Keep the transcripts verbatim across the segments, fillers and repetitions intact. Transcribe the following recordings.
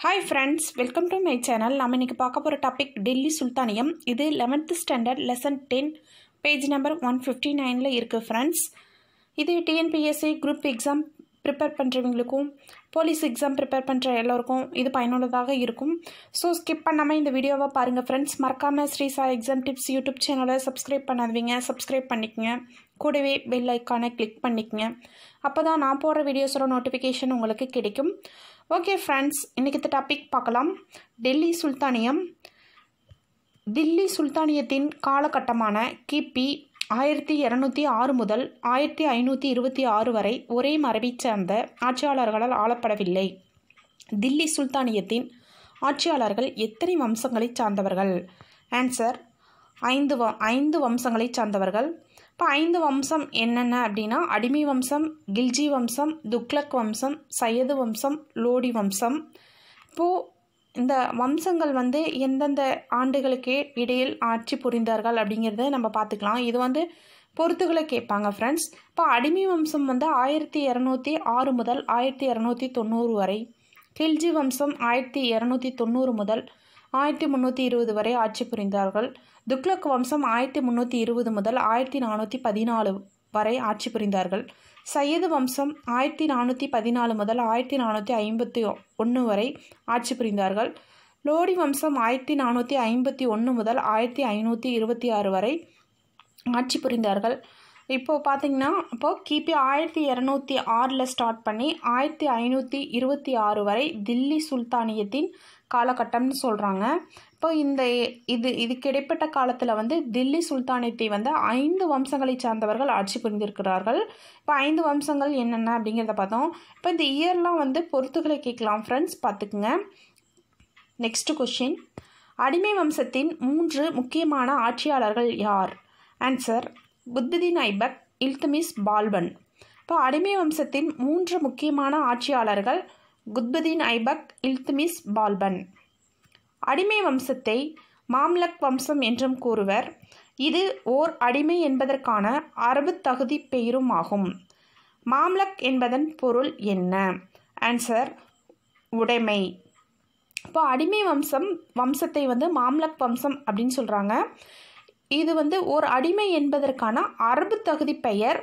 Hi friends, welcome to my channel. நாம் இன்னைக்கு பார்க்க போற டாபிக் டெல்லி சுல்தானியம். இது eleventh standard lesson ten page number one fifty-nine ல இருக்கு friends. இது T N P S C group exam prepare பண்றவங்களுக்கும் போலீஸ் எக்ஸாம் ப்ரிப்பேர் பண்ற எல்லாருக்கும் இது பயனுள்ளதாக இருக்கும். சோ ஸ்கிப் பண்ணாம இந்த வீடியோவை பாருங்க friends. மறக்காம Sri Sai exam tips YouTube சேனலை சப்ஸ்கிரைப் பண்ணாதீங்க, சப்ஸ்கிரைப் பண்ணிக்கங்க. கூடவே பெல் ஐகானை கிளிக் பண்ணிக்கங்க. அப்பதான் நான் போடுற வீடியோஸோட நோட்டிஃபிகேஷன் உங்களுக்கு கிடைக்கும். ஓகே ஃப்ரெண்ட்ஸ், இன்றைக்கி இந்த டாபிக் பார்க்கலாம். டெல்லி சுல்தானியம். தில்லி சுல்தானியத்தின் காலகட்டமான கிபி ஆயிரத்தி இரநூத்தி ஆறு முதல் ஆயிரத்தி ஐநூற்றி இருபத்தி ஆறு வரை ஒரே மரபை சார்ந்த ஆட்சியாளர்களால் ஆளப்படவில்லை. தில்லி சுல்தானியத்தின் ஆட்சியாளர்கள் எத்தனை வம்சங்களை சார்ந்தவர்கள்? ஆன்சர், ஐந்து வ ஐந்து வம்சங்களை சார்ந்தவர்கள். இப்போ ஐந்து வம்சம் என்னென்ன அப்படின்னா அடிமை வம்சம், கில்ஜி வம்சம், துக்ளக் வம்சம், சையது வம்சம், லோடி வம்சம். இப்போது இந்த வம்சங்கள் வந்து எந்தெந்த ஆண்டுகளுக்கு இடையில் ஆட்சி புரிந்தார்கள் அப்படிங்கிறத நம்ம பார்த்துக்கலாம். இது வந்து பொறுத்துகளை கேட்பாங்க ஃப்ரெண்ட்ஸ். இப்போ அடிமை வம்சம் வந்து ஆயிரத்தி இரநூத்தி ஆறு முதல் ஆயிரத்தி இரநூத்தி தொண்ணூறு வரை, கில்ஜி வம்சம் ஆயிரத்தி இரநூத்தி தொண்ணூறு முதல் ஆயிரத்தி முந்நூற்றி இருபது வரை ஆட்சி புரிந்தார்கள். துக்ளக் வம்சம் ஆயிரத்தி முந்நூற்றி இருபது முதல் ஆயிரத்தி நானூற்றி பதினாலு வரை ஆட்சி புரிந்தார்கள். சையது வம்சம் ஆயிரத்தி நானூற்றி பதினாலு முதல் ஆயிரத்தி நானூற்றி ஐம்பத்தி ஒன்று வரை ஆட்சி புரிந்தார்கள். லோடி வம்சம் ஆயிரத்தி நானூற்றி ஐம்பத்தி ஒன்று முதல் ஆயிரத்தி ஐநூற்றி இருபத்தி ஆறு வரை ஆட்சி புரிந்தார்கள். இப்போது பார்த்தீங்கன்னா இப்போது கிபி ஆயிரத்தி இரநூத்தி ஆறில் ஸ்டார்ட் பண்ணி ஆயிரத்தி ஐநூற்றி இருபத்தி ஆறு வரை தில்லி சுல்தானியத்தின் காலகட்டம்னு சொல்கிறாங்க. இப்போ இந்த இது இதுக்கு இடைப்பட்ட காலத்தில் வந்து தில்லி சுல்தானியத்தை வந்து ஐந்து வம்சங்களை சார்ந்தவர்கள் ஆட்சி புரிந்திருக்கிறார்கள். இப்போ ஐந்து வம்சங்கள் என்னென்ன அப்படிங்கிறத பார்த்தோம். இப்போ இந்த இயர்லாம் வந்து பொறுத்துகளை கேட்கலாம் ஃப்ரெண்ட்ஸ், பார்த்துக்குங்க. நெக்ஸ்ட் கொஷின், அடிமை வம்சத்தின் மூன்று முக்கியமான ஆட்சியாளர்கள் யார்? ஆன்சர், குத்புதீன் ஐபக், இல்துமிஸ், பால்பன். இப்போ அடிமை வம்சத்தின் மூன்று முக்கியமான ஆட்சியாளர்கள் குத்புதீன் ஐபக், இல்துமிஸ், பால்பன். அடிமை வம்சத்தை மாம்லக் வம்சம் என்றும் கூறுவர். இது ஓர் அடிமை என்பதற்கான அரபு தகுதி பெயரும் ஆகும். மாம்லக் என்பதன் பொருள் என்ன? ஆன்சர், உடைமை. இப்போ அடிமை வம்சம் வம்சத்தை வந்து மாம்லக் வம்சம் அப்படின்னு சொல்கிறாங்க. இது வந்து ஓர் அடிமை என்பதற்கான அரபு தகுதி பெயர்.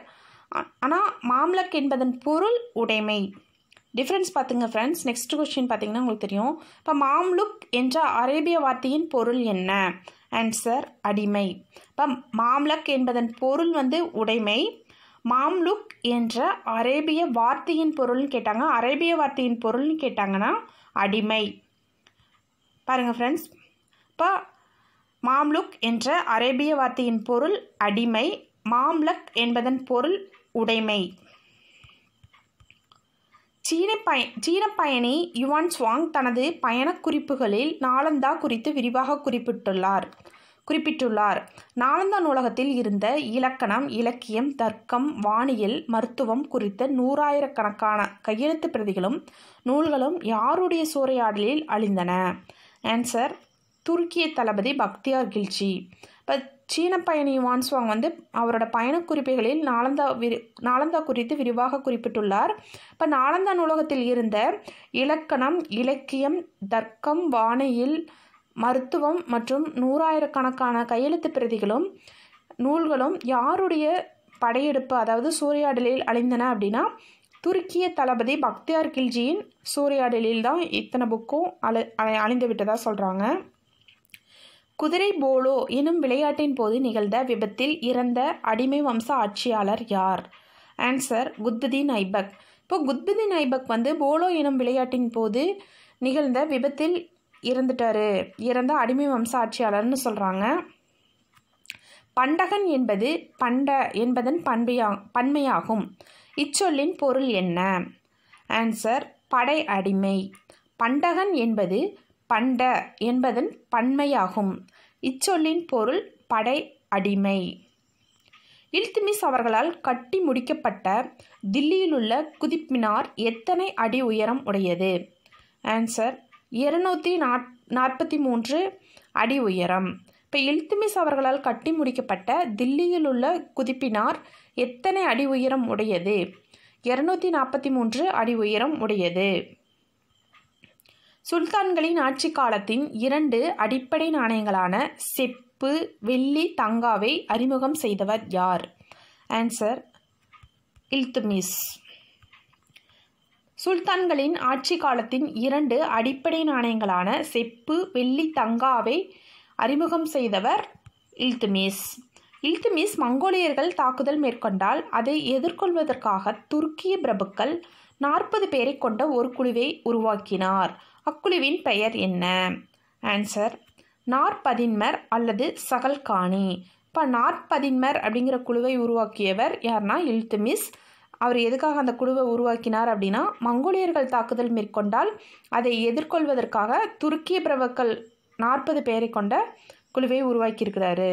ஆனால் மாம்லக் என்பதன் பொருள் உடைமை. டிஃப்ரென்ஸ் பார்த்துங்க ஃப்ரெண்ட்ஸ். நெக்ஸ்ட் கொஸ்டின் பார்த்தீங்கன்னா உங்களுக்கு தெரியும். இப்போ மாம்லுக் என்ற அரேபிய வார்த்தையின் பொருள் என்ன? ஆன்சர், அடிமை. இப்போ மாம்லக் என்பதன் பொருள் வந்து உடைமை. மாம்லுக் என்ற அரேபிய வார்த்தையின் பொருள்னு கேட்டாங்க, அரேபிய வார்த்தையின் பொருள்னு கேட்டாங்கன்னா அடிமை. பாருங்கள் ஃப்ரெண்ட்ஸ், இப்போ மாம்லுக் என்ற அரேபிய வார்த்தையின் பொருள் அடிமை, மாம்லக் என்பதன் பொருள் உடைமை. சீன பய சீன பயணி யுவான் சுவாங் தனது பயணக் குறிப்புகளில் நாலந்தா குறித்து விரிவாக குறிப்பிட்டுள்ளார் குறிப்பிட்டுள்ளார் நாலந்தா நூலகத்தில் இருந்த இலக்கணம், இலக்கியம், தர்க்கம், வானியல், மருத்துவம் குறித்த நூறாயிரக்கணக்கான கையெழுத்து பிரதிகளும் நூல்களும் யாருடைய சூறையாடலில் அழிந்தன? ஆன்சர், துருக்கிய தளபதி பக்தியார் கில்ஜி. இப்போ சீன பயணி யுவான் சுவாங் வந்து அவரோட பயணக்குறிப்புகளில் நாலந்தா விரி நாலந்தா குறித்து விரிவாக குறிப்பிட்டுள்ளார். இப்போ நாலந்தா நூலகத்தில் இருந்த இலக்கணம், இலக்கியம், தர்க்கம், வானியல், மருத்துவம் மற்றும் நூறாயிரக்கணக்கான கையெழுத்து பிரதிகளும் நூல்களும் யாருடைய படையெடுப்பு அதாவது சூறையாடலில் அழிந்தன அப்படின்னா துருக்கிய தளபதி பக்தியார் கில்ஜியின் சூறையாடலில் தான் இத்தனை புக்கும் அழி அழிந்து விட்டதாக சொல்கிறாங்க. குதிரை போலோ எனும் விளையாட்டின் போது நிகழ்ந்த விபத்தில் இறந்த அடிமை வம்ச ஆட்சியாளர் யார்? ஆன்சர், குத்புதீன் ஐபக். இப்போ குத்புதீன் ஐபக் வந்து போலோ எனும் விளையாட்டின் போது நிகழ்ந்த விபத்தில் இறந்துட்டாரு, இறந்த அடிமை வம்ச ஆட்சியாளர்னு சொல்கிறாங்க. பண்டகன் என்பது பண்ட என்பதன் பண்பையா பன்மையாகும். இச்சொல்லின் பொருள் என்ன? ஆன்சர், படை அடிமை. பண்டகன் என்பது பண்ட என்பதன் பன்மையாகும். இச்சொல்லின் பொருள் படை அடிமை. இல்துமிஸ் அவர்களால் கட்டி முடிக்கப்பட்ட தில்லியில் உள்ள குதுப் மினார் எத்தனை அடி உயரம் உடையது? ஆன்சர், இருநூற்றி நாற் நாற்பத்தி மூன்று அடி உயரம். இப்போ இல்துமிஸ் அவர்களால் கட்டி முடிக்கப்பட்ட தில்லியில் உள்ள குதுப் மினார் எத்தனை அடி உயரம் உடையது? இருநூற்றி நாற்பத்தி மூன்று அடி உயரம் உடையது. சுல்தான்களின் ஆட்சி காலத்தின் இரண்டு அடிப்படை நாணயங்களான செப்பு வெள்ளி தங்காவை அறிமுகம் செய்தவர் யார்? ஆன்சர் இல்துமிஸ். சுல்தான்களின் ஆட்சி காலத்தின் இரண்டு அடிப்படை நாணயங்களான செப்பு வெள்ளி தங்காவை அறிமுகம் செய்தவர் இல்துமிஸ். இல்துமிஸ் மங்கோலியர்கள் தாக்குதல் மேற்கொண்டால் அதை எதிர்கொள்வதற்காக துருக்கிய பிரபுக்கள் நாற்பது பேரை கொண்ட ஒரு குழுவை உருவாக்கினார். அக்குழுவின் பெயர் என்ன? ஆன்சர் நாற்பதின்மர் அல்லது சகல்கானி. இப்போ நாற்பதின்மர் அப்படிங்கிற குழுவை உருவாக்கியவர் யார்னா இல்துமிஸ். அவர் எதுக்காக அந்த குழுவை உருவாக்கினார் அப்படின்னா, மங்கோலியர்கள் தாக்குதல் மேற்கொண்டால் அதை எதிர்கொள்வதற்காக துருக்கிய பிரபுக்கள் நாற்பது பேரை கொண்ட குழுவை உருவாக்கியிருக்கிறாரு.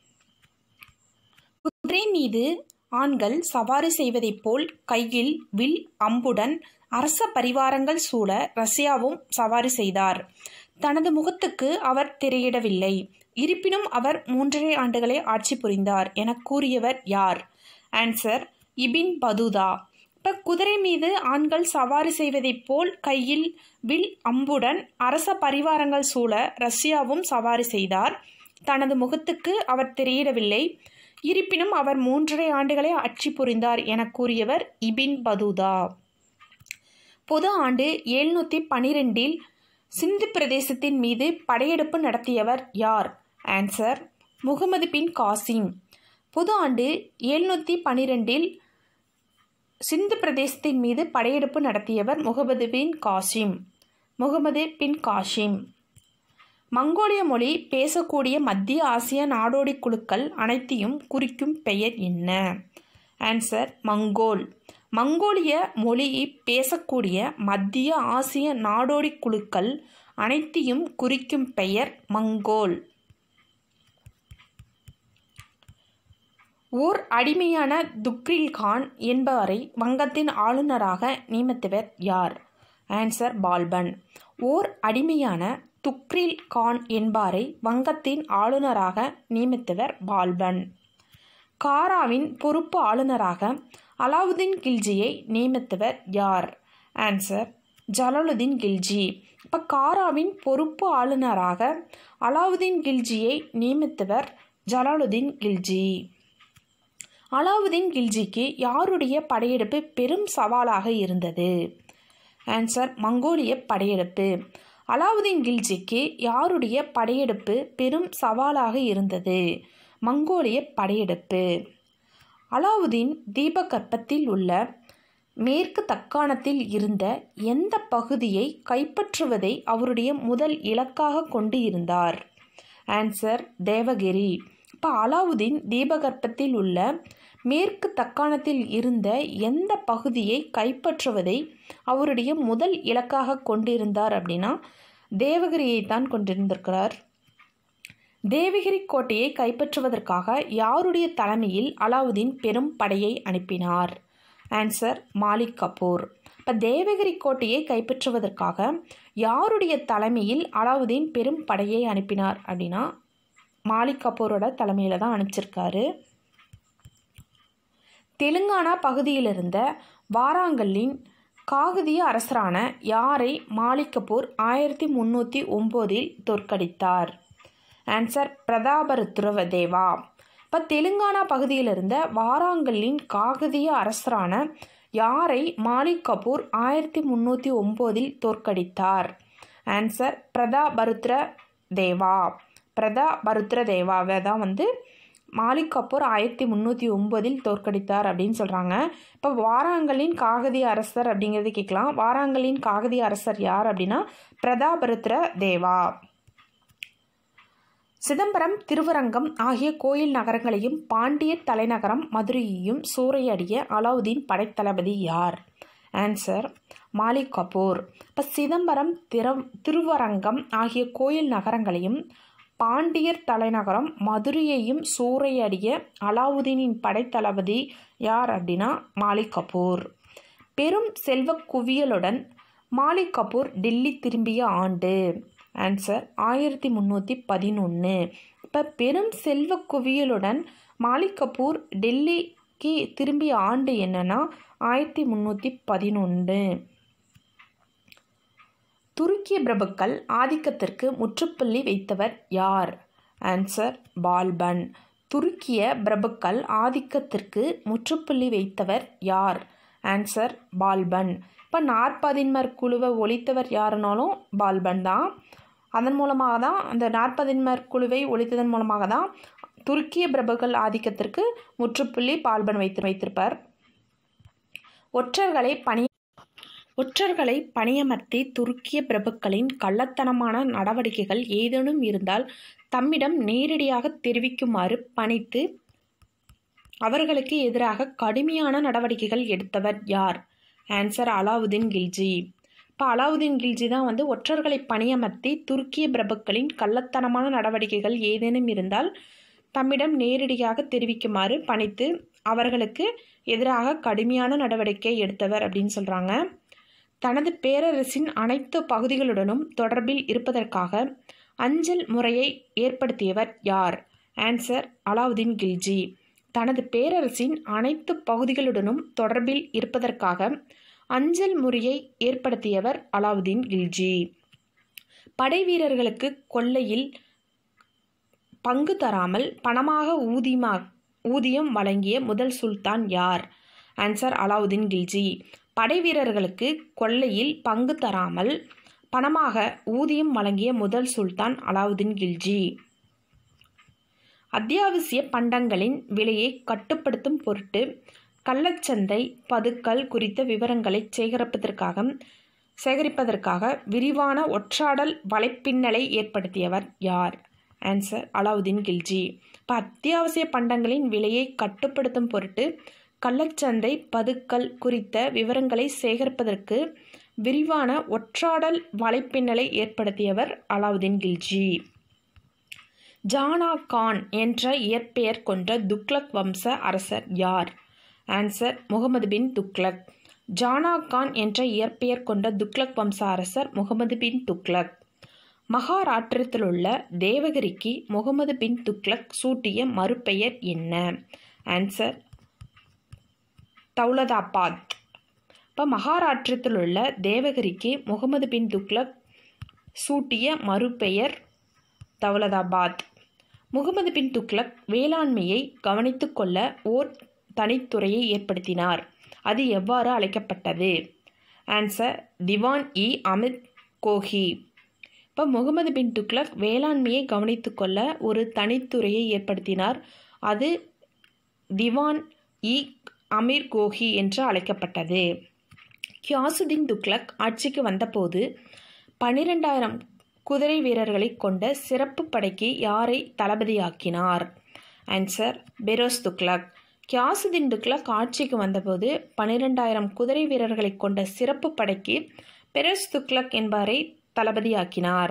குதிரை மீது ஆண்கள் சவாரி செய்வதைப் போல் கையில் வில் அம்புடன் அரச பரிவாரங்கள் சூழ ரஷ்யாவும் சவாரி செய்தார். தனது முகத்துக்கு அவர் திரையிடவில்லை. இருப்பினும் அவர் மூன்றரை ஆண்டுகளை ஆட்சி புரிந்தார் என கூறியவர் யார்? Answer Ibn Battuta. இப்போ குதிரை மீது ஆண்கள் சவாரி செய்வதைப் போல் கையில் வில் அம்புடன் அரச பரிவாரங்கள் சூழ ரஷ்யாவும் சவாரி செய்தார். தனது முகத்துக்கு அவர் திரையிடவில்லை. இருப்பினும் அவர் மூன்றரை ஆண்டுகளை ஆட்சி புரிந்தார் என கூறியவர் இபின் பதூதா. பொது ஆண்டு எழுநூற்றி பனிரெண்டில் சிந்து பிரதேசத்தின் மீது படையெடுப்பு நடத்தியவர் யார்? Answer Mohammed bin Qasim. பொது ஆண்டு எழுநூற்றி பனிரெண்டில் சிந்து பிரதேசத்தின் மீது படையெடுப்பு நடத்தியவர் முகமது பின் காசிம். முகமது பின் காசிம். மங்கோலிய மொழி பேசக்கூடிய மத்திய ஆசிய நாடோடி குழுக்கள் அனைத்தையும் குறிக்கும் பெயர் என்ன? Answer Mongol. மங்கோலிய மொழியை பேசக்கூடிய மத்திய ஆசிய நாடோடி குழுக்கள் அனைத்தையும் குறிக்கும் பெயர் மங்கோல். ஓர் அடிமையான துக்ரில் கான் என்பவரை வங்கத்தின் ஆளுநராக நியமித்தவர் யார்? ஆன்சர் பால்பன். ஓர் அடிமையான துக்ரில் கான் என்பாரை வங்கத்தின் ஆளுநராக நியமித்தவர் பால்பன். காராவின் பொறுப்பு ஆளுநராக அலாவுதீன் கில்ஜியை நியமித்தவர் யார்? ஆன்சர் ஜலாலுதீன் கில்ஜி. இப்போ காராவின் பொறுப்பு ஆளுநராக அலாவுதீன் கில்ஜியை நியமித்தவர் ஜலாலுதீன் கில்ஜி. அலாவுதீன் கில்ஜிக்கு யாருடைய படையெடுப்பு பெரும் சவாலாக இருந்தது? ஆன்சர் மங்கோலிய படையெடுப்பு. அலாவுதீன் கில்ஜிக்கு யாருடைய படையெடுப்பு பெரும் சவாலாக இருந்தது? மங்கோலிய படையெடுப்பு. அலாவுதீன் தீபகற்பத்தில் உள்ள மேற்கு தக்காணத்தில் இருந்த எந்த பகுதியை கைப்பற்றுவதை அவருடைய முதல் இலக்காக கொண்டு இருந்தார்? ஆன்சர் தேவகிரி. இப்போ அலாவுதீன் தீபகற்பத்தில் உள்ள மேற்கு தக்காணத்தில் இருந்த எந்த பகுதியை கைப்பற்றுவதை அவருடைய முதல் இலக்காக கொண்டிருந்தார் அப்படின்னா தேவகிரியை தான் கொண்டிருந்திருக்கிறார். தேவகிரி கோட்டையை கைப்பற்றுவதற்காக யாருடைய தலைமையில் அலாவுதீன் பெரும் படையை அனுப்பினார்? ஆன்சர் மாலிக் கபூர். இப்போ தேவகிரி கோட்டையை கைப்பற்றுவதற்காக யாருடைய தலைமையில் அலாவுதீன் பெரும் படையை அனுப்பினார் அப்படின்னா மாலிக் கபூரோட தலைமையில் தான் அனுப்பிச்சிருக்காரு. தெலுங்கானா பகுதியில் இருந்த வாராங்கல்லின் காகதிய அரசரான யாரை மாலிக் கபூர் ஆயிரத்தி முந்நூற்றி ஒம்போதில் தோற்கடித்தார்? ஆன்சர் பிரதாபருத்ர தேவா. இப்போ தெலுங்கானா பகுதியில் இருந்த வாராங்கல்லின் காகதிய அரசரான யாரை மாலிக் கபூர் ஆயிரத்தி முந்நூற்றி ஒம்போதில் தோற்கடித்தார்? ஆன்சர் பிரதாபருத்ர தேவா. பிரதாபருத்ர தேவாவை தான் வந்து மாலிக் கபூர் ஆயிரத்தி முந்நூற்றி ஒம்போதில் தோற்கடித்தார் அப்படின்னு சொல்கிறாங்க. இப்போ வாராங்கல்லின் காகதிய அரசர் அப்படிங்கிறது கேட்கலாம். வாராங்கல்லின் காகதிய அரசர் யார் அப்படின்னா பிரதாபருத்ர தேவா. சிதம்பரம் திருவரங்கம் ஆகிய கோயில் நகரங்களையும் பாண்டியர் தலைநகரம் மதுரையையும் சூறையாடிய அலாவுதீன் படைத்தளபதி யார்? ஆன்சர் மாலிக் கபூர். இப்போ சிதம்பரம் திரு திருவரங்கம் ஆகிய கோயில் நகரங்களையும் பாண்டியர் தலைநகரம் மதுரையையும் சூறையாடிய அலாவுதீனின் படைத்தளபதி யார் அப்படின்னா மாலிக் கபூர். பெரும் செல்வ குவியலுடன் மாலிக் கபூர் டெல்லி திரும்பிய ஆண்டு? ஆன்சர் ஆயிரத்தி முந்நூற்றி பதினொன்று. இப்போ பெரும் செல்வ குவியலுடன் மாலிக் கபூர் டெல்லிக்கு திரும்பிய ஆண்டு என்னன்னா ஆயிரத்தி முந்நூற்றி பதினொன்று. துருக்கிய பிரபுக்கள் ஆதிக்கத்திற்கு முற்றுப்புள்ளி வைத்தவர் யார்? ஆன்சர் பால்பன். துருக்கிய பிரபுக்கள் ஆதிக்கத்திற்கு முற்றுப்புள்ளி வைத்தவர் யார்? ஆன்சர் பால்பன். இப்போ நாற்பதின்மர் குழுவை ஒழித்தவர் யாருனாலும் பால்பன் தான். அதன் மூலமாக தான் அந்த நாற்பதின்மர் குழுவை ஒழித்ததன் மூலமாக தான் துருக்கிய பிரபுக்கள் ஆதிக்கத்திற்கு முற்றுப்புள்ளி பால்பன் வைத்து வைத்திருப்பார். ஒற்றர்களை பணி ஒற்றர்களை பணியமர்த்தி துருக்கிய பிரபுக்களின் கள்ளத்தனமான நடவடிக்கைகள் ஏதேனும் இருந்தால் தம்மிடம் நேரடியாக தெரிவிக்குமாறு பணித்து அவர்களுக்கு எதிராக கடுமையான நடவடிக்கைகள் எடுத்தவர் யார்? ஆன்சர் அலாவுதீன் கில்ஜி. இப்போ அலாவுதீன் கில்ஜி தான் வந்து ஒற்றர்களை பணியமர்த்தி துருக்கிய பிரபுக்களின் கள்ளத்தனமான நடவடிக்கைகள் ஏதேனும் இருந்தால் தம்மிடம் நேரடியாக தெரிவிக்குமாறு பணித்து அவர்களுக்கு எதிராக கடுமையான நடவடிக்கை எடுத்தவர் அப்படின்னு சொல்கிறாங்க. தனது பேரரசின் அனைத்து பகுதிகளுடனும் தொடர்பில் இருப்பதற்காக அஞ்சல் முறையை ஏற்படுத்தியவர் யார்? ஆன்சர் அலாவுதீன் கில்ஜி. தனது பேரரசின் அனைத்து பகுதிகளுடனும் தொடர்பில் இருப்பதற்காக அஞ்சல் முறையை ஏற்படுத்தியவர் அலாவுதீன் கில்ஜி. படை வீரர்களுக்கு கொள்ளையில் பங்கு தராமல் பணமாக ஊதியமா ஊதியம் வழங்கிய முதல் சுல்தான் யார்? ஆன்சர் அலாவுதீன் கில்ஜி. படை வீரர்களுக்கு கொள்ளையில் பங்கு தராமல் பணமாக ஊதியம் வழங்கிய முதல் சுல்தான் அலாவுதீன் கில்ஜி. அத்தியாவசிய பண்டங்களின் விலையை கட்டுப்படுத்தும் பொருட்டு கள்ளச்சந்தை பதுக்கல் குறித்த விவரங்களை சேகரிப்பதற்காக சேகரிப்பதற்காக விரிவான ஒற்றாடல் வலைப்பின்னலை ஏற்படுத்தியவர் யார்? ஆன்சர் அலாவுதீன் கில்ஜி. இப்போ அத்தியாவசிய பண்டங்களின் விலையை கட்டுப்படுத்தும் பொருட்டு கள்ளச்சந்தை பதுக்கல் குறித்த விவரங்களை சேகரிப்பதற்கு விரிவான ஒற்றாடல் வலைப்பின்னலை ஏற்படுத்தியவர் அலாவுதீன் கில்ஜி. ஜானா கான் என்ற இயற்பெயர் கொண்ட துக்ளக் வம்ச அரசர் யார்? ஆன்சர் முகமது பின் துக்ளக். ஜானா கான் என்ற இயற்பெயர் கொண்ட துக்ளக் வம்ச அரசர் முகமது பின் துக்ளக். மகாராஷ்டிரத்திலுள்ள தேவகிரிக்கு முகமது பின் துக்ளக் சூட்டிய மறுபெயர் என்ன? ஆன்சர் தௌலதாபாத். இப்போ மகாராஷ்டிரத்திலுள்ள தேவகிரிக்கு முகமது பின் துக்ளக் சூட்டிய மறுபெயர் தௌலதாபாத். முகமது பின் துக்ளக் வேளாண்மையை கவனித்து கொள்ள ஓர் தனித்துறையை ஏற்படுத்தினார். அது எவ்வாறு அழைக்கப்பட்டது? ஆன்சர் திவான் இ அமிர் கோஹி. இப்போ முகமது பின் துக்ளக் வேளாண்மையை கவனித்து கொள்ள ஒரு தனித்துறையை ஏற்படுத்தினார். அது திவான் இ அமீர் கோஹி என்று அழைக்கப்பட்டது. கியாசுதீன் துக்ளக் ஆட்சிக்கு வந்தபோது பன்னிரெண்டாயிரம் குதிரை வீரர்களை கொண்ட சிறப்பு படைக்கு யாரை தளபதியாக்கினார்? ஆன்சர் பெரோஸ் துக்ளக். கியாசுதீன் துக்ளக் ஆட்சிக்கு வந்தபோது பன்னிரெண்டாயிரம் குதிரை வீரர்களை கொண்ட சிறப்பு படைக்கு பெரோஸ் துக்ளக் என்பவரை தளபதியாக்கினார்.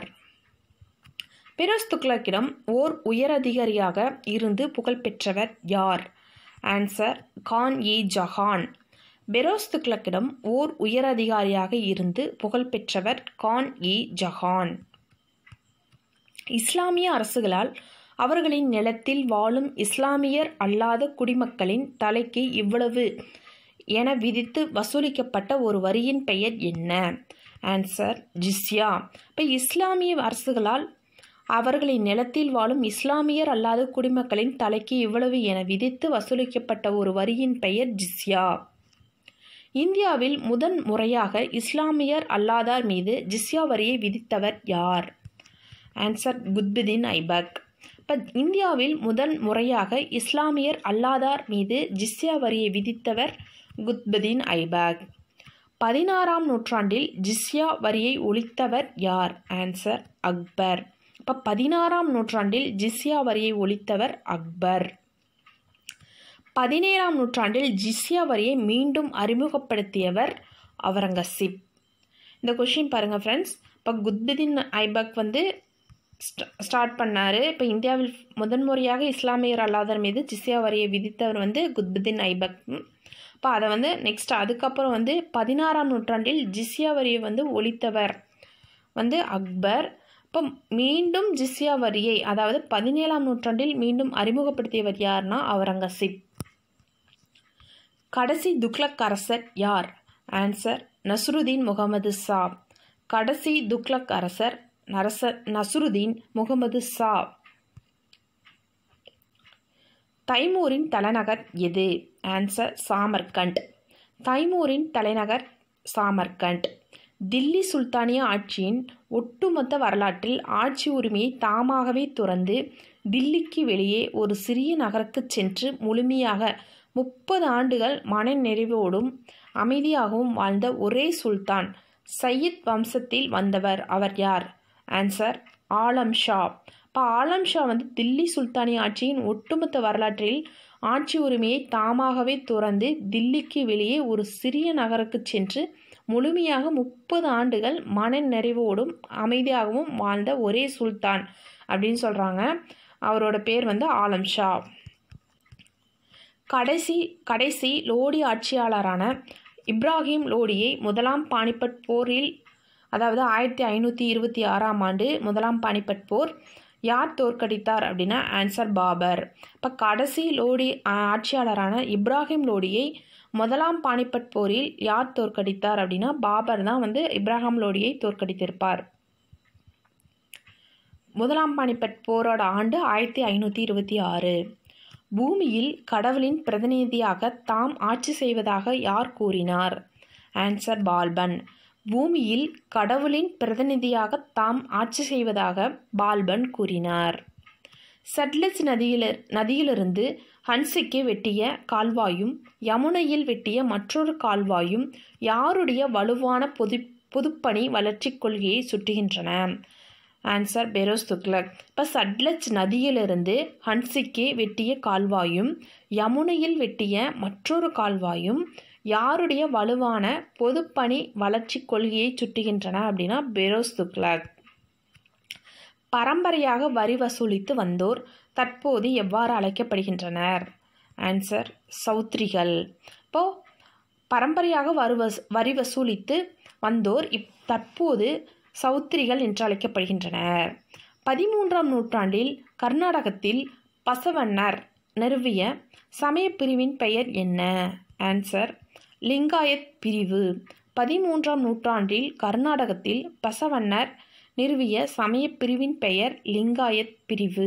பெரோஸ் துக்ளக்கிடம் ஓர் உயரதிகாரியாக இருந்து புகழ்பெற்றவர் யார்? ஆன்சர் கான் இ ஜஹான். பெரோஸ் துக்ளக்கிடம் ஓர் உயரதிகாரியாக இருந்து புகழ்பெற்றவர் கான் இ ஜஹான். இஸ்லாமிய அரசுகளால் அவர்களின் நிலத்தில் வாழும் இஸ்லாமியர் அல்லாத குடிமக்களின் தலைக்கு இவ்வளவு என விதித்து வசூலிக்கப்பட்ட ஒரு வரியின் பெயர் என்ன? ஆன்சர் ஜிஸ்யா. இப்போ இஸ்லாமிய அரசுகளால் அவர்களின் நிலத்தில் வாழும் இஸ்லாமியர் அல்லாத குடிமக்களின் தலைக்கு இவ்வளவு என விதித்து வசூலிக்கப்பட்ட ஒரு வரியின் பெயர் ஜிஸ்யா. இந்தியாவில் முதன் முறையாக இஸ்லாமியர் அல்லாதார் மீது ஜிஸ்யா வரியை விதித்தவர் யார்? ஆன்சர் குத்புதீன் ஐபக். இப்போ இந்தியாவில் முதன் முறையாக இஸ்லாமியர் அல்லாதார் மீது ஜிஸ்யா வரியை விதித்தவர் குத்புதீன் ஐபக். பதினாறாம் நூற்றாண்டில் ஜிஸ்யா வரியை ஒழித்தவர் யார்? ஆன்சர் அக்பர். இப்போ பதினாறாம் நூற்றாண்டில் ஜிஸ்யா வரியை ஒழித்தவர் அக்பர். பதினேழாம் நூற்றாண்டில் ஜிஸ்யா வரியை மீண்டும் அறிமுகப்படுத்தியவர் அவுரங்கசீப். இந்த கொஷின் பாருங்கள் ஃப்ரெண்ட்ஸ். இப்போ குத்புதீன் ஐபக் வந்து ஸ்டார்ட் பண்ணார். இப்போ இந்தியாவில் முதன்முறையாக இஸ்லாமியர் அல்லாதவர் மீது ஜிஸ்யா வரியை விதித்தவர் வந்து குத்புதீன் ஐபக். இப்போ அதை வந்து நெக்ஸ்ட் அதுக்கப்புறம் வந்து பதினாறாம் நூற்றாண்டில் ஜிஸ்யா வரியை வந்து ஒழித்தவர் வந்து அக்பர். இப்போ மீண்டும் ஜிஸ்யா வரியை அதாவது பதினேழாம் நூற்றாண்டில் மீண்டும் அறிமுகப்படுத்தியவர் யார்னா அவுரங்கசீப். கடைசி துக்ளக் அரசர் யார்? ஆன்சர் நஸ்ருதீன் முகமது ஷா. கடைசி துக்ளக் அரசர் நரச நசுருதீன் முகமது ஷா. தைமூரின் தலைநகர் எது? Answer Samarkand. தைமூரின் தலைநகர் சாமர்கண்ட். தில்லி சுல்தானிய ஆட்சியின் ஒட்டுமொத்த வரலாற்றில் ஆட்சி உரிமையை தாமாகவே துறந்து தில்லிக்கு வெளியே ஒரு சிறிய நகருக்கு சென்று முழுமையாக முப்பது ஆண்டுகள் மனநிறைவோடும் அமைதியாகவும் வாழ்ந்த ஒரே சுல்தான் சையீத் வம்சத்தில் வந்தவர். அவர் யார்? ஆன்சர் ஆலம் ஷா. இப்போ ஆலம் ஷா வந்து தில்லி சுல்தானிய ஆட்சியின் ஒட்டுமொத்த வரலாற்றில் ஆட்சி உரிமையை தாமாகவே துறந்து தில்லிக்கு வெளியே ஒரு சிறிய நகருக்கு சென்று முழுமையாக முப்பது ஆண்டுகள் மன நிறைவோடும் அமைதியாகவும் வாழ்ந்த ஒரே சுல்தான் அப்படின்னு சொல்கிறாங்க. அவரோட பேர் வந்து ஆலம் ஷா. கடைசி கடைசி லோடி ஆட்சியாளரான இப்ராஹிம் லோடியை முதலாம் பானிபட் போரில், அதாவது ஆயிரத்தி ஐநூற்றி இருபத்தி ஆறாம் ஆண்டு முதலாம் பானிபட் போர் யார் தோற்கடித்தார் அப்படின்னா ஆன்சர் பாபர். இப்போ கடைசி லோடி ஆட்சியாளரான இப்ராஹிம் லோடியை முதலாம் பானிபட் போரில் யார் தோற்கடித்தார் அப்படின்னா பாபர் தான் வந்து இப்ராஹிம் லோடியை தோற்கடித்திருப்பார். முதலாம் பானிபட் போரோட ஆண்டு ஆயிரத்தி ஐநூற்றி இருபத்தி ஆறு. பூமியில் கடவுளின் பிரதிநிதியாக தாம் ஆட்சி செய்வதாக யார் கூறினார்? ஆன்சர் பால்பன். பூமியில் கடவுளின் பிரதிநிதியாக தாம் ஆட்சி செய்வதாக பால்பன் கூறினார். சட்லஜ் நதியில நதியிலிருந்து ஹன்சிக்கு வெட்டிய கால்வாயும் யமுனையில் வெட்டிய மற்றொரு கால்வாயும் யாருடைய வலுவான பொது பொதுப்பணி வளர்ச்சி கொள்கையை சுட்டுகின்றன? ஆன்சர் பெரோஸ் துக்ளக். இப்போ சட்லஜ் நதியிலிருந்து ஹன்சிக்கு வெட்டிய கால்வாயும் யமுனையில் வெட்டிய மற்றொரு கால்வாயும் யாருடைய வலுவான பொதுப்பணி வளர்ச்சி கொள்கையை சுட்டுகின்றன அப்படின்னா பெரோஸ் துக்ளக். பரம்பரையாக வரி வசூலித்து வந்தோர் தற்போது எவ்வாறு அழைக்கப்படுகின்றனர்? ஆன்சர் சௌத்ரிகள். இப்போது பரம்பரையாக வரி வசூ வரி வசூலித்து வந்தோர் இப் தற்போது சௌத்ரிகள் என்று அழைக்கப்படுகின்றனர். பதிமூன்றாம் நூற்றாண்டில் கர்நாடகத்தில் பசவண்ணர் நிறுவிய சமய பிரிவின் பெயர் என்ன? ஆன்சர் லிங்காயத் பிரிவு. பதிமூன்றாம் நூற்றாண்டில் கர்நாடகத்தில் பசவண்ணர் நிறுவிய சமய பிரிவின் பெயர் லிங்காயத் பிரிவு.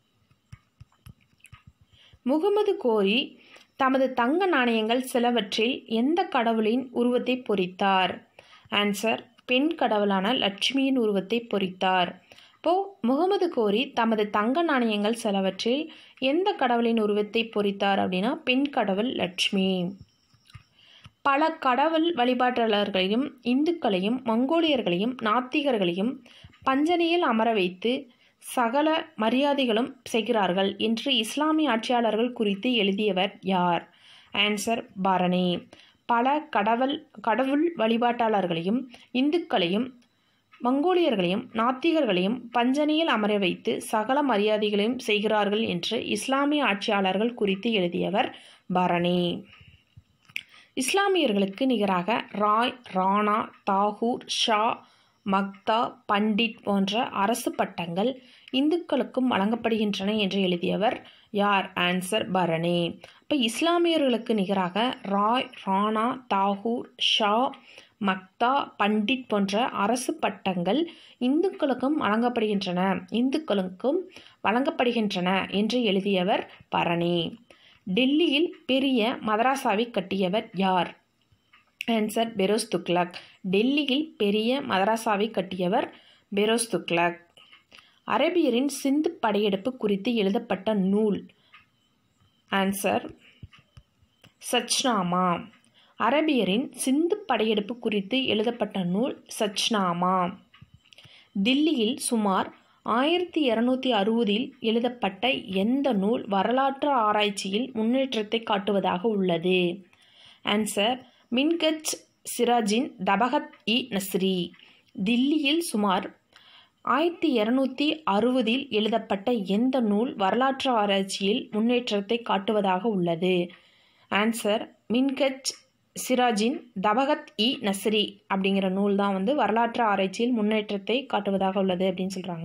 முகமது கோரி தமது தங்க நாணயங்கள் சிலவற்றில் எந்த கடவுளின் உருவத்தை பொறித்தார்? ஆன்சர் பெண் கடவுளான லட்சுமியின் உருவத்தை பொறித்தார். இப்போது முகமது கோரி தமது தங்க நாணயங்கள் சிலவற்றில் எந்த கடவுளின் உருவத்தை பொறித்தார் அப்படின்னா பெண் கடவுள் லட்சுமி. பல கடவுள் வழிபாட்டாளர்களையும் இந்துக்களையும் மங்கோலியர்களையும் நாத்திகர்களையும் பஞ்சனையில் அமர வைத்து சகல மரியாதைகளும் செய்கிறார்கள் என்று இஸ்லாமிய ஆட்சியாளர்கள் குறித்து எழுதியவர் யார்? ஆன்சர் பரணி. பல கடவுள் கடவுள் வழிபாட்டாளர்களையும் இந்துக்களையும் மங்கோலியர்களையும் நாத்திகர்களையும் பஞ்சனையில் அமர வைத்து சகல மரியாதைகளையும் செய்கிறார்கள் என்று இஸ்லாமிய ஆட்சியாளர்கள் குறித்து எழுதியவர் பரணி. இஸ்லாமியர்களுக்கு நிகராக ராய், ராணா, தாகூர், ஷா, மக்தா, பண்டிட் போன்ற அரசு பட்டங்கள் இந்துக்களுக்கும் வழங்கப்படுகின்றன என்று எழுதியவர் யார்? ஆன்சர் பரணி. இப்போ இஸ்லாமியர்களுக்கு நிகராக ராய், ராணா, தாகூர், ஷா, மக்தா, பண்டிட் போன்ற அரசு பட்டங்கள் இந்துக்களுக்கும் வழங்கப்படுகின்றன இந்துக்களுக்கும் வழங்கப்படுகின்றன என்று எழுதியவர் பரணி. டெல்லியில் பெரிய மதராசாவை கட்டியவர் யார்? ஆன்சர் பெரோஸ் துக்ளக். டெல்லியில் பெரிய மதராசாவை கட்டியவர் பெரோஸ் துக்ளக். அரபியரின் சிந்து படையெடுப்பு குறித்து எழுதப்பட்ட நூல்? ஆன்சர் சச்நாமா. அரபியரின் சிந்து படையெடுப்பு குறித்து எழுதப்பட்ட நூல் சச்நாமா. தில்லியில் சுமார் ஆயிரத்தி இரநூத்தி அறுபதில் எழுதப்பட்ட எந்த நூல் வரலாற்று ஆராய்ச்சியில் முன்னேற்றத்தை காட்டுவதாக உள்ளது? ஆன்சர் மின்கஜ் சிராஜின் தபகத் இ நஸ்ரி. தில்லியில் சுமார் ஆயிரத்தி இரநூத்தி அறுபதில் எழுதப்பட்ட எந்த நூல் வரலாற்று ஆராய்ச்சியில் முன்னேற்றத்தை காட்டுவதாக உள்ளது? ஆன்சர் மின்கஜ் சிராஜின் தபகத் இ நஸ்ரி அப்படிங்கிற நூல் தான் வந்து வரலாற்று ஆராய்ச்சியில் முன்னேற்றத்தை காட்டுவதாக உள்ளது அப்படின்னு சொல்கிறாங்க.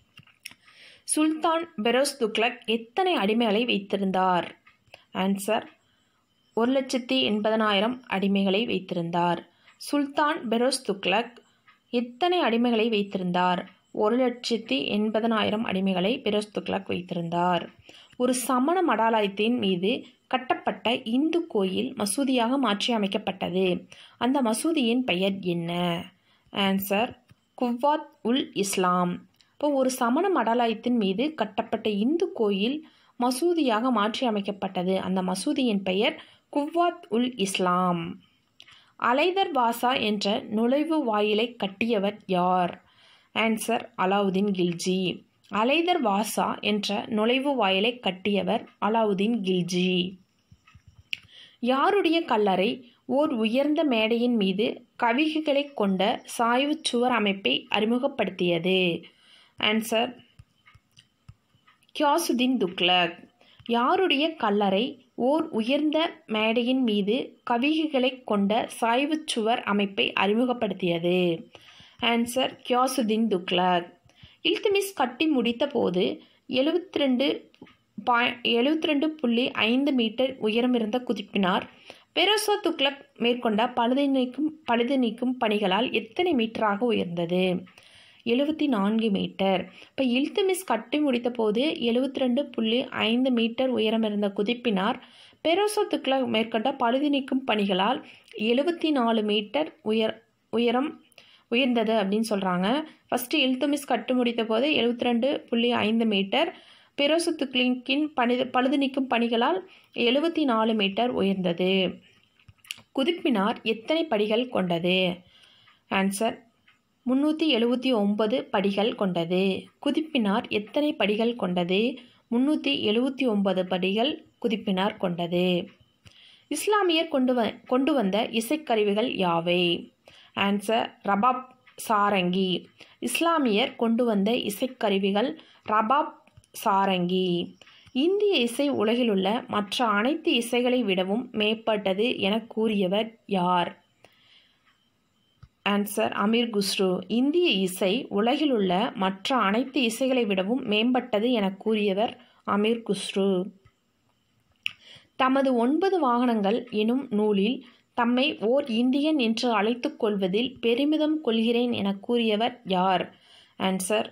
சுல்தான் பெரோஸ் துக்ளக் எத்தனை அடிமைகளை வைத்திருந்தார்? ஆன்சர் ஒரு லட்சத்தி எண்பதனாயிரம் அடிமைகளை வைத்திருந்தார். சுல்தான் பெரோஸ் துக்ளக் எத்தனை அடிமைகளை வைத்திருந்தார்? ஒரு லட்சத்தி எண்பதனாயிரம் அடிமைகளை பெரோஸ் துக்ளக் வைத்திருந்தார். ஒரு சமண மடாலயத்தின் மீது கட்டப்பட்ட இந்து கோயில் மசூதியாக மாற்றி அமைக்கப்பட்டது. அந்த மசூதியின் பெயர் என்ன? ஆன்சர் குவாத் உல் இஸ்லாம். இப்போ ஒரு சமண மடாலயத்தின் மீது கட்டப்பட்ட இந்து கோயில் மசூதியாக மாற்றி அமைக்கப்பட்டது. அந்த மசூதியின் பெயர் குவாத் உல் இஸ்லாம். அலைதர் வாசா என்ற நுழைவு வாயிலை கட்டியவர் யார்? ஆன்சர் அலாவுதீன் கில்ஜி. அலைதர் வாசா என்ற நுழைவு வாயிலை கட்டியவர் அலாவுதீன் கில்ஜி. யாருடைய கல்லறை ஓர் உயர்ந்த மேடையின் மீது கவிகைகளை கொண்ட சாய்வு சுவர் அமைப்பை அறிமுகப்படுத்தியது? ஆன்சர் கியாசுதீன் துக்ளக். யாருடைய கல்லறை ஓர் உயர்ந்த மேடையின் மீது கவிகைகளை கொண்ட சாய்வு சுவர் அமைப்பை அறிமுகப்படுத்தியது? ஆன்சர் கியாசுதீன் துக்ளக். இல்துமிஸ் கட்டி முடித்த போது எழுபத்தி ரெண்டு பாய் எழுபத்தி ரெண்டு புள்ளி ஐந்து மீட்டர் உயரமிருந்த குதிப்பினார் பெரோஸ் துக்ளக் மேற்கொண்ட பழுது நீக்கும் பழுது நீக்கும் பணிகளால் எத்தனை மீட்டராக உயர்ந்தது? எழுபத்தி நான்கு மீட்டர். இப்போ இல்துமிஸ் கட்டி முடித்த போது எழுபத்தி ரெண்டு புள்ளி ஐந்து மீட்டர் உயரமிருந்த குதிப்பினார் பெரோஸ் துக்ளக் மேற்கொண்ட பழுது நீக்கும் பணிகளால் எழுபத்தி நாலு மீட்டர் உயர் உயரம் உயர்ந்தது அப்படின்னு சொல்கிறாங்க. ஃபஸ்ட்டு இல்துமிஸ் கட்டு முடித்த போது எழுபத்தி ரெண்டு புள்ளி ஐந்து மீட்டர், பெரோஸ் துக்ளக்கின் பணி பழுது நீக்கும் பணிகளால் எழுபத்தி நாலு மீட்டர் உயர்ந்தது. குதிப்பினார் எத்தனை படிகள் கொண்டது? ஆன்சர் முன்னூற்றி எழுபத்தி ஒன்பது படிகள் கொண்டது. குதிப்பினார் எத்தனை படிகள் கொண்டது? முன்னூற்றி எழுபத்தி ஒன்பது படிகள் குதிப்பினார் கொண்டது. இஸ்லாமியர் கொண்டு வ கொண்டு வந்த இசைக்கருவிகள் யாவை? ஆன்சர் ரபாப், சாரங்கி. இஸ்லாமியர் கொண்டு வந்த இசைக்கருவிகள் ரபாப், சாரங்கி. இந்திய இசை உலகிலுள்ள மற்ற அனைத்து இசைகளை விடவும் மேம்பட்டது என கூறியவர் யார்? ஆன்சர் அமீர் குஸ்ரு. இந்திய இசை உலகிலுள்ள மற்ற அனைத்து இசைகளை விடவும் மேம்பட்டது என கூறியவர் அமீர் குஸ்ரு. தமது ஒன்பது வாகனங்கள் எனும் நூலில் தம்மை ஓர் இந்தியன் என்று அழைத்துக் கொள்வதில் பெருமிதம் கொள்கிறேன் என கூறியவர் யார்? ஆன்சர்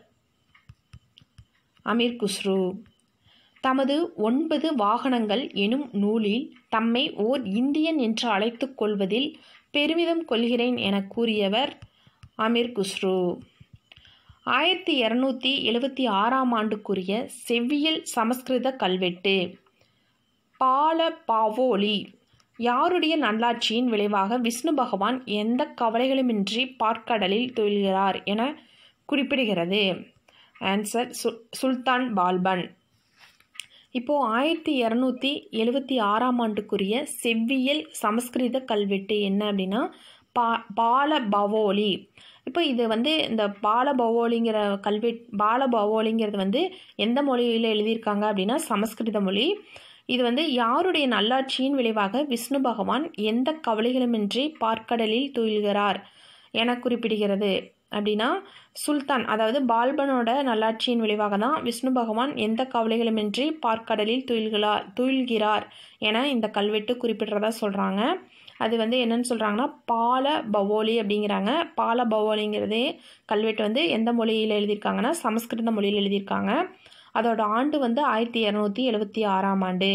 அமீர் குஸ்ரு. தமது ஒன்பது வாகனங்கள் எனும் நூலில் தம்மை ஓர் இந்தியன் என்று அழைத்துக் கொள்வதில் பெருமிதம் கொள்கிறேன் என கூறியவர் அமீர் குஸ்ரு. ஆயிரத்தி இரநூத்தி எழுபத்தி ஆறாம் ஆண்டுக்குரிய செவ்வியல் சமஸ்கிருத கல்வெட்டு பால பாவோலி யாருடைய நல்லாட்சியின் விளைவாக விஷ்ணு பகவான் எந்த கவலைகளுமின்றி பார்க்கடலில் துயில்கிறார் என குறிப்பிடுகிறது? ஆன்சர் சு சுல்தான் பால்பன். இப்போது ஆயிரத்தி இரநூத்தி எழுபத்தி ஆறாம் ஆண்டுக்குரிய செவ்வியல் சமஸ்கிருத கல்வெட்டு என்ன அப்படின்னா பா பால பவோலி. இப்போ இது வந்து இந்த பால பவோலிங்கிற கல்வெட் பால பவோலிங்கிறது வந்து எந்த மொழியில் எழுதியிருக்காங்க அப்படின்னா சமஸ்கிருத மொழி. இது வந்து யாருடைய நல்லாட்சியின் விளைவாக விஷ்ணு பகவான் எந்த கவலைகளுமின்றி பார்க்கடலில் துயில்கிறார் என குறிப்பிடுகிறது அப்படின்னா சுல்தான், அதாவது பால்பனோட நல்லாட்சியின் விளைவாக தான் விஷ்ணு பகவான் எந்த கவலைகளுமின்றி பார்க்கடலில் துயில்கிறார் துயில்கிறார் என இந்த கல்வெட்டு குறிப்பிடுறதா சொல்கிறாங்க. அது வந்து என்னன்னு சொல்கிறாங்கன்னா பால பவோலி அப்படிங்கிறாங்க. பால பவோலிங்கிறது கல்வெட்டு வந்து எந்த மொழியில் எழுதியிருக்காங்கன்னா சமஸ்கிருத மொழியில் எழுதியிருக்காங்க. அதோட ஆண்டு வந்து ஆயிரத்தி இரநூத்தி எழுபத்தி ஆறாம் ஆண்டு.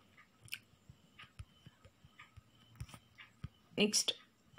நெக்ஸ்ட்,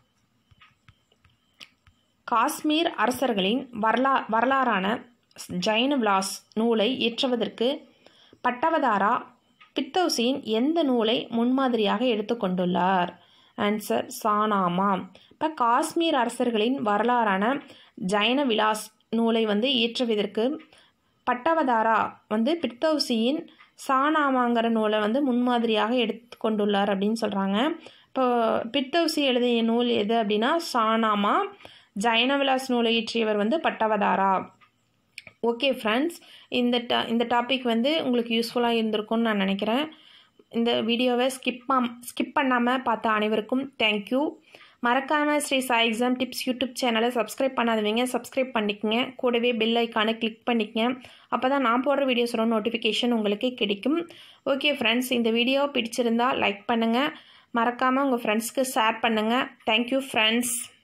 காஷ்மீர் அரசர்களின் வரலா வரலாறான ஜைன விலாஸ் நூலை இயற்றுவதற்கு பட்டவதாரா பித்தௌசியின் எந்த நூலை முன்மாதிரியாக எடுத்துக்கொண்டுள்ளார்? ஆன்சர் சானாமா. இப்போ காஷ்மீர் அரசர்களின் வரலாறான ஜைன விலாஸ் நூலை வந்து இயற்றுவதற்கு பட்டவதாரா வந்து பித்தௌசியின் சானாமாங்கிற நூலை வந்து முன்மாதிரியாக எடுத்துக்கொண்டுள்ளார் அப்படின்னு சொல்கிறாங்க. இப்போ பித்தௌசி எழுதிய நூல் எது அப்படின்னா சானாமா. ஜைன விலாஸ் நூலை இயற்றியவர் வந்து பட்டவதாரா. ஓகே ஃப்ரெண்ட்ஸ், இந்த டா இந்த டாபிக் வந்து உங்களுக்கு யூஸ்ஃபுல்லாக இருந்திருக்கும்னு நான் நினைக்கிறேன். இந்த வீடியோவை ஸ்கிப் ஸ்கிப் பண்ணாமல் பார்த்த அனைவருக்கும் தேங்க்யூ. மறக்காமல் Sri Sai exam tips YouTube சேனலை சப்ஸ்கிரைப் பண்ணாதவங்க சப்ஸ்கிரைப் பண்ணிக்கங்க. கூடவே பெல் ஐக்கானை கிளிக் பண்ணிக்கங்க. அப்போ தான் நான் போடுற வீடியோஸோட நோட்டிஃபிகேஷன் உங்களுக்கு கிடைக்கும். ஓகே ஃப்ரெண்ட்ஸ், இந்த வீடியோ பிடிச்சிருந்தால் லைக் பண்ணுங்கள். மறக்காமல் உங்கள் ஃப்ரெண்ட்ஸ்க்கு ஷேர் பண்ணுங்கள். Thank you friends.